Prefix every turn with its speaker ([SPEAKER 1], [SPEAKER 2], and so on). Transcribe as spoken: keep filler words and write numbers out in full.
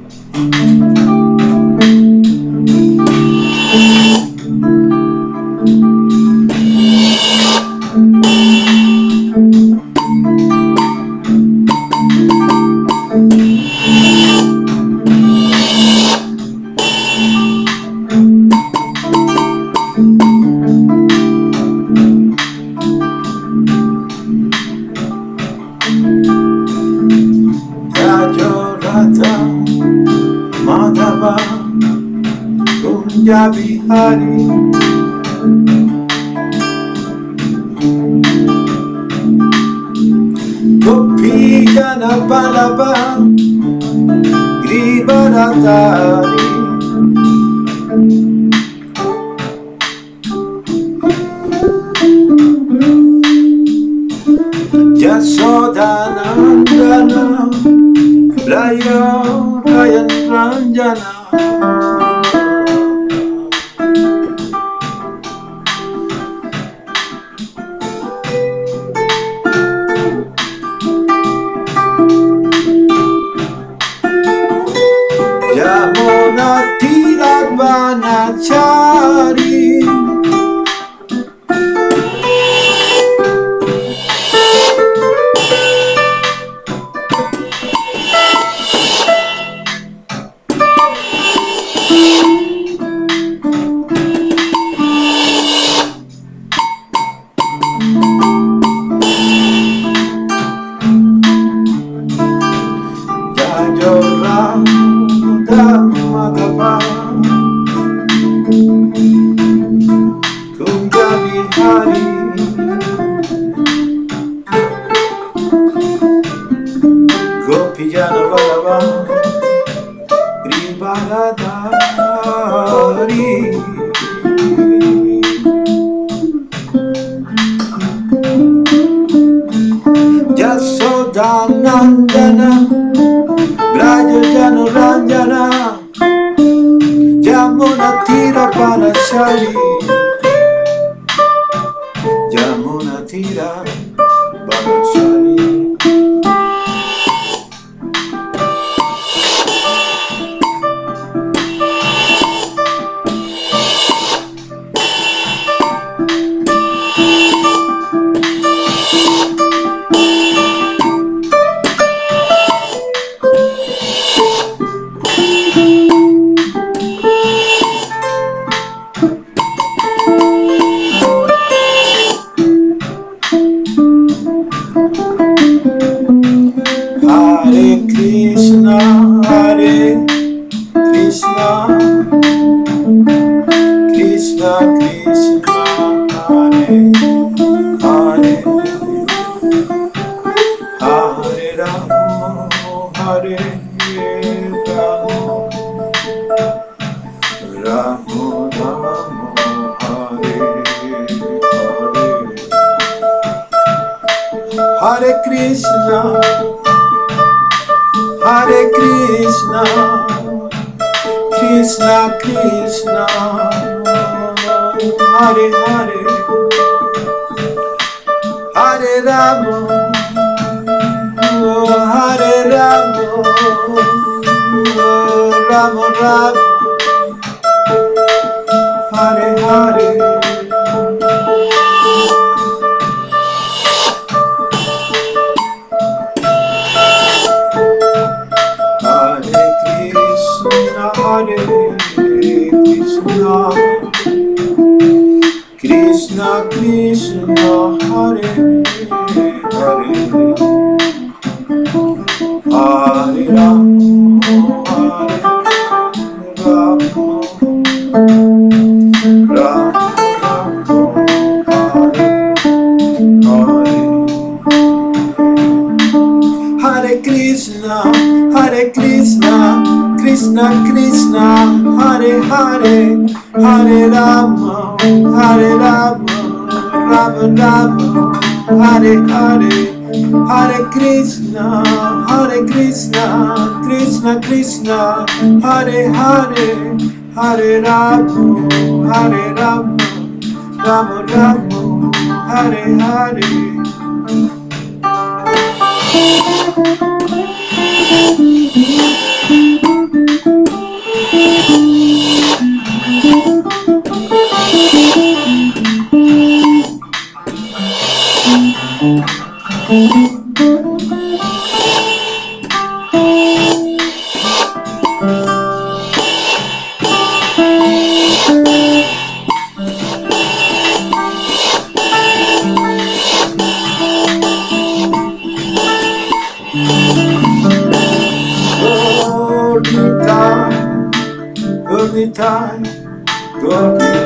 [SPEAKER 1] Madhava Kunja Bihari Gopi Jana Balaba Gribaradari Jasodanandana Raya Rayan Ranjana Yamuna Tiravanachari Madhava Kunja Bihari Gopi Jana Balaba Gribaradari Jasodanandana Braja Jana Ranjana Jamuna Tiravanachari Jamuna Tiravanachari Hare Krishna, Hare Krishna, Krishna Krishna, Hare Hare, Hare Rama, Hare Rama, Rama Rama, Hare Hare, Hare Krishna, Hare Krishna, Krishna Krishna, Hare Hare, Hare Rama, Hare Rama, Rama Rama, Hare Hare. Hare Krishna, Krishna Krishna, Hare Hare, Hare Rama, Hare Rama, Rama Rama, Hare Hare, Hare Krishna, Hare Krishna, Krishna Krishna, Hare Hare, Hare Rama, Hare Rama, Rama Rama, Hare Hare, Hare Krishna, Hare Krishna, Krishna Krishna, Hare Hare, Hare Rama, Hare Rama, Rama Rama, Hare Hare. Thank you. the time to